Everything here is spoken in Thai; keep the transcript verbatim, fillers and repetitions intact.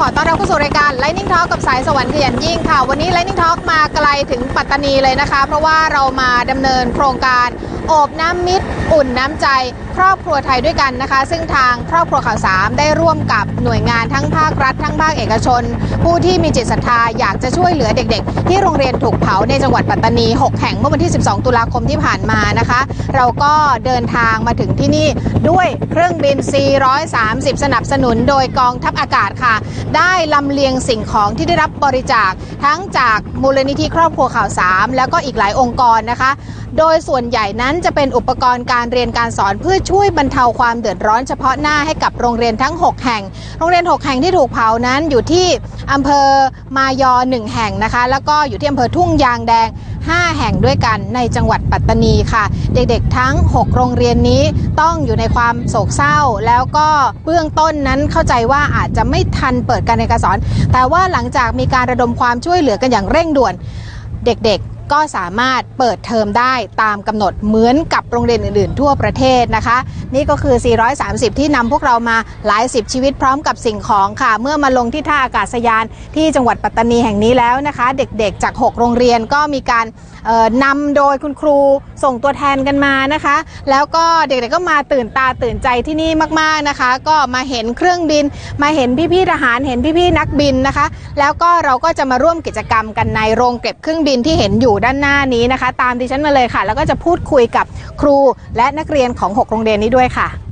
อต้อนรับเข้าสู่รายการ Lightning Talk กับสายสวรรค์ขยันยิ่งค่ะวันนี้ Lightning Talk มาไกลถึงปัตตานีเลยนะคะเพราะว่าเรามาดำเนินโครงการโอบน้ำมิตรอุ่นน้ำใจครอบครัวไทยด้วยกันนะคะซึ่งทางครอบครัวข่าวสามได้ร่วมกับหน่วยงานทั้งภาครัฐทั้งภาคเอกชนผู้ที่มีจิตศรัทธาอยากจะช่วยเหลือเด็กๆที่โรงเรียนถูกเผาในจังหวัดปัตตานีหกแห่งเมื่อวันที่สิบสองตุลาคมที่ผ่านมานะคะเราก็เดินทางมาถึงที่นี่ด้วยเครื่องบิน ซี หนึ่งร้อยสามสิบ สนับสนุนโดยกองทัพอากาศค่ะได้ลำเลียงสิ่งของที่ได้รับบริจาคทั้งจากมูลนิธิครอบครัวข่าวสามแล้วก็อีกหลายองค์กรนะคะโดยส่วนใหญ่นั้นจะเป็นอุปกรณ์การเรียนการสอนเพื่อช่วยบรรเทาความเดือดร้อนเฉพาะหน้าให้กับโรงเรียนทั้งหกแห่งโรงเรียนหกแห่งที่ถูกเผานั้นอยู่ที่อำเภอมายอหนึ่งแห่งนะคะแล้วก็อยู่ที่อำเภอทุ่งยางแดงห้าแห่งด้วยกันในจังหวัดปัตตานีค่ะเด็กๆทั้งหกโรงเรียนนี้ต้องอยู่ในความโศกเศร้าแล้วก็เบื้องต้นนั้นเข้าใจว่าอาจจะไม่ทันเปิดการเรียนการสอนแต่ว่าหลังจากมีการระดมความช่วยเหลือกันอย่างเร่งด่วนเด็กๆก็สามารถเปิดเทอมได้ตามกำหนดเหมือนกับโรงเรียนอื่นๆทั่วประเทศนะคะนี่ก็คือ สี่ร้อยสามสิบ ที่นำพวกเรามาหลายสิบชีวิตพร้อมกับสิ่งของค่ะเมื่อมาลงที่ท่าอากาศยานที่จังหวัดปัตตานีแห่งนี้แล้วนะคะเด็กๆจากหกโรงเรียนก็มีการนำโดยคุณครูส่งตัวแทนกันมานะคะแล้วก็เด็กๆก็มาตื่นตาตื่นใจที่นี่มากๆนะคะก็มาเห็นเครื่องบินมาเห็นพี่ๆทหารเห็นพี่ๆนักบินนะคะแล้วก็เราก็จะมาร่วมกิจกรรมกันในโรงเก็บเครื่องบินที่เห็นอยู่ด้านหน้านี้นะคะตามดิฉันมาเลยค่ะแล้วก็จะพูดคุยกับครูและนักเรียนของหกโรงเรียนนี้ด้วยค่ะ